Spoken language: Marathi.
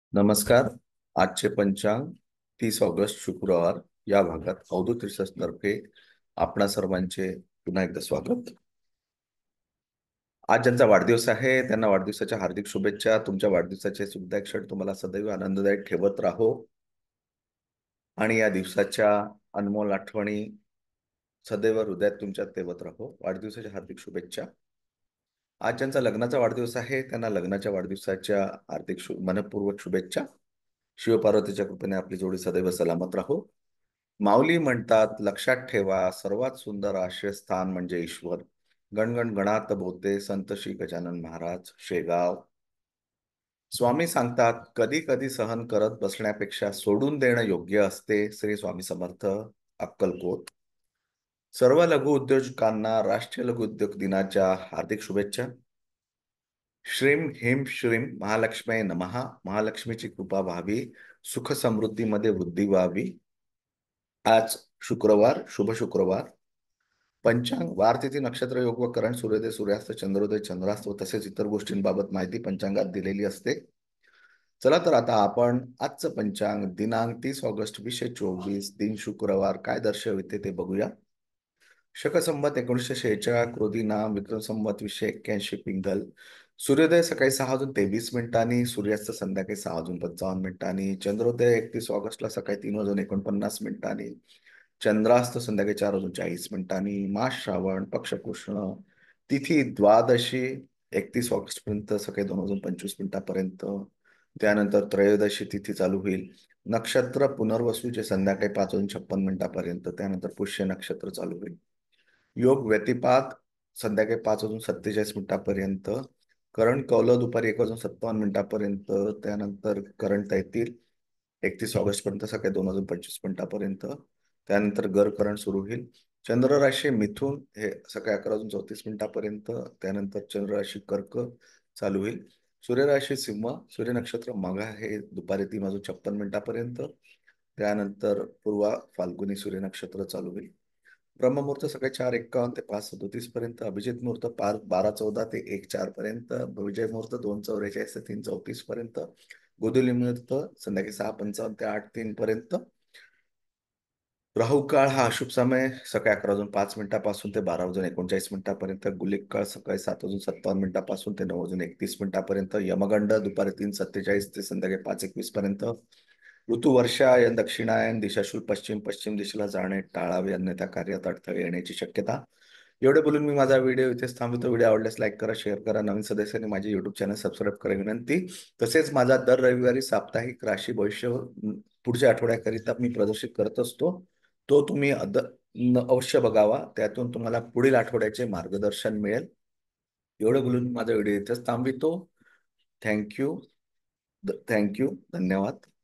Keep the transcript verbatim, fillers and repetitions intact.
नमस्कार. आजचे पंचांग तीस ऑगस्ट शुक्रवार या भागात अवधूत रिसर्च तर्फे आपणा सर्वांचे पुन्हा एकदा स्वागत. आज ज्यांचा वाढदिवस आहे त्यांना वाढदिवसाच्या हार्दिक शुभेच्छा. तुमच्या वाढदिवसाचे सुद्धा एक क्षण तुम्हाला सदैव आनंददायक ठेवत राहो आणि या दिवसाच्या अनमोल आठवणी सदैव हृदयात तुमच्या ठेवत राहो. वाढदिवसाच्या हार्दिक शुभेच्छा. आज ज्यांचा लग्नाचा वाढदिवस आहे त्यांना लग्नाच्या वाढदिवसाच्या हार्दिक शु मनपूर्वक शुभेच्छा. शिवपार्वतीच्या कृपेने आपली जोडी सदैव सलामत राहो. माऊली म्हणतात, लक्षात ठेवा, सर्वात सुंदर आश्रयस्थान म्हणजे ईश्वर. गणगण गणात बोलते संत श्री गजानन महाराज, शेगाव. स्वामी सांगतात, कधी कधी सहन करत बसण्यापेक्षा सोडून देणं योग्य असते. श्री स्वामी समर्थ, अक्कलकोट. सर्व लघु उद्योजकांना राष्ट्रीय लघु उद्योग दिनाच्या हार्दिक शुभेच्छा. श्रीम ह्रीम श्रीम महालक्ष्मी नमः. महालक्ष्मीची कृपा व्हावी, सुख समृद्धीमध्ये वृद्धी व्हावी. आज शुक्रवार, शुभ शुक्रवार. पंचांग वार तिथी नक्षत्र योग व करण सूर्योदय सूर्यास्त चंद्रोदय चंद्रास्त व तसेच इतर गोष्टींबाबत माहिती पंचांगात दिलेली असते. चला तर आता आपण आजचं पंचांग दिनांक तीस ऑगस्ट वीसशे चोवीस दिन शुक्रवार काय दर्शविते ते बघूया. शक संवत एकोणीसशे शेहेचाळ क्रोधी नाम विक्रम संवत वीसशे एक्क्याऐंशी पिंगल. सूर्योदय सकाळी सहा वाजून तेवीस मिनिटांनी, सूर्यास्त संध्याकाळी सहा वाजून पंचावन्न मिनिटांनी, चंद्रोदय एकतीस ऑगस्टला सकाळी तीन वाजून एकोणपन्नास मिनिटांनी, चंद्रास्त संध्याकाळी चार वाजून चाळीस मिनिटांनी, मास श्रावण पक्ष कृष्ण, तिथी द्वादशी एकतीस ऑगस्ट पर्यंत सकाळी दोन वाजून पंचवीस मिनिटापर्यंत. त्यानंतर त्रयोदशी तिथी चालू होईल. नक्षत्र पुनर्वसूचे संध्याकाळी पाच वाजून छप्पन मिनिटापर्यंत. त्यानंतर पुष्य नक्षत्र चालू होईल. योग व्यतिपात संध्याकाळी पाच वाजून सत्तेचाळीस मिनिटापर्यंत. करण कौल दुपारी एक वाजून सत्तावन्न मिनिटापर्यंत. त्यानंतर करण तैतील एकतीस ऑगस्ट पर्यंत सकाळी दोन वाजून पंचवीस मिनिटापर्यंत. त्यानंतर गरकरण सुरू होईल. चंद्र राशी मिथून हे सकाळी अकरा वाजून चौतीस मिनिटापर्यंत. त्यानंतर चंद्र राशी कर्क चालू होईल. सूर्यराशी सिंह, सूर्य नक्षत्र मघा हे दुपारी तीन वाजून छप्पन मिनिटापर्यंत. त्यानंतर पूर्वा फाल्गुनी सूर्य नक्षत्र चालू होईल. ब्रह्ममुहूर्त सकाळी चार एक्कावन्न ते पाच सदोतीस पर्यंत. अभिजित मुहूर्त पाच बारा चौदा ते एक चार पर्यंत. विजय मुहूर्त दोन चौवेचाळीस ते तीन चौतीस पर्यंत. गोधुली मुहूर्त संध्याकाळी सहा पंचावन्न ते आठ तीन पर्यंत. राहू काळ हा अशुभ समय सकाळी अकरा वाजून पाच मिनिटापासून ते बारा वाजून एकोणचाळीस मिनिटापर्यंत. गुलिक काळ सकाळी सात वाजून सत्तावन्न मिनिटापासून ते नऊ वाजून एकतीस मिनिटापर्यंत. यमगंड दुपारी तीन सत्तेचाळीस ते संध्याकाळी पाच एकवीस पर्यंत. ऋतू वर्षायन दक्षिणायन दिशाशूल पश्चिम पश्चिम दिशेला जाणे टाळावे, अन्यथा कार्यात अडथळे येण्याची शक्यता. एवढे बोलून मी माझा व्हिडिओ इथेच थांबवतो. व्हिडिओ आवडल्यास लाईक करा, शेअर करा. नवीन सदस्यांनी माझे युट्यूब चॅनल सबस्क्राईब करा विनंती. तसेच माझा दर रविवारी साप्ताहिक राशी भविष्य पुढच्या आठवड्याकरिता मी प्रदर्शित करत असतो. तो तुम्ही अवश्य बघावा. त्यातून तुम्हाला पुढील आठवड्याचे मार्गदर्शन मिळेल. एवढं बोलून माझा व्हिडिओ इथेच थांबवितो. थँक्यू थँक्यू धन्यवाद.